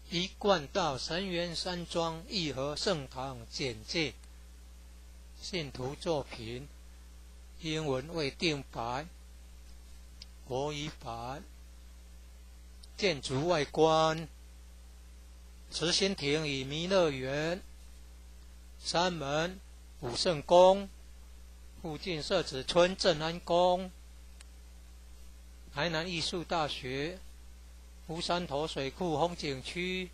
一贯道神源山庄义和圣堂简介，信徒作品，英文未定版，国语版。建筑外观：慈心亭与弥勒园，山门武圣宫，附近社子村正安宫，台南艺术大学，乌山头水库风景区，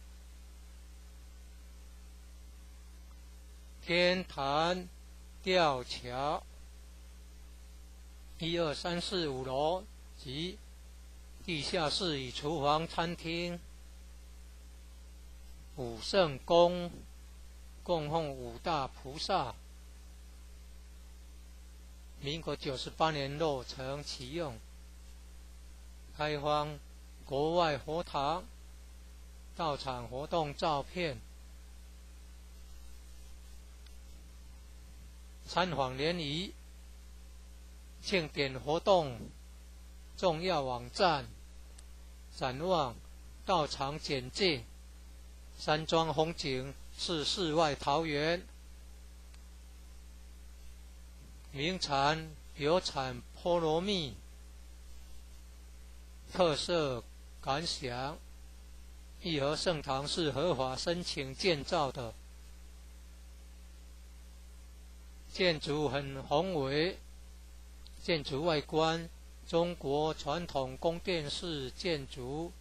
天坛吊桥，1、2、3、4、5楼及地下室与厨房、餐厅。武圣宫供奉五大菩萨，民国98年落成启用，开放国外佛堂到场活动照片，参访联谊庆典活动重要网站，展望道场简介，山庄风景是世外桃源，名产有产菠萝蜜，特色感想：义和圣堂是合法申请建造的，建筑很宏伟，建筑外观中国传统宫殿式建筑，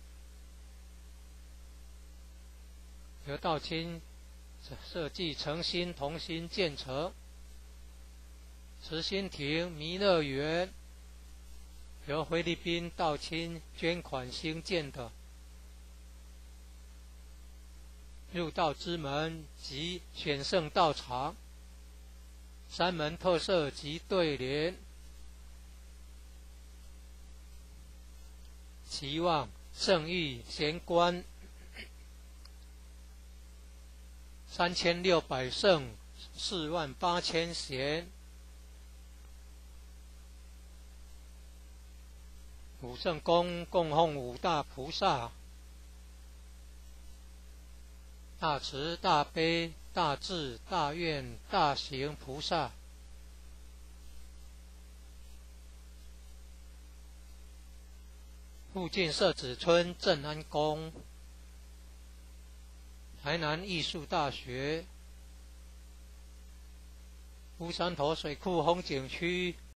由道清设计诚心同心建成。慈心亭弥勒园由菲律宾道清捐款兴建的，入道之门及选圣道场，山门特色及对联，期望圣誉贤官，3600圣48000贤。武圣宫供奉五大菩萨，大慈大悲大智大愿大行菩萨。附近社子村正安宫，台南艺术大学，乌山头水库风景区，